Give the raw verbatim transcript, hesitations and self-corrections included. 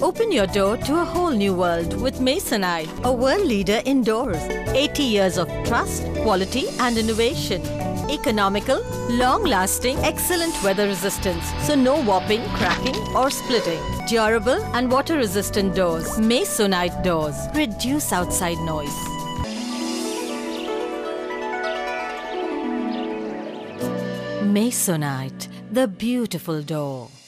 Open your door to a whole new world with Masonite, a world leader in doors. eighty years of trust, quality and innovation. Economical, long-lasting, excellent weather resistance, so no warping, cracking or splitting. Durable and water-resistant doors. Masonite doors. Reduce outside noise. Masonite, the beautiful door.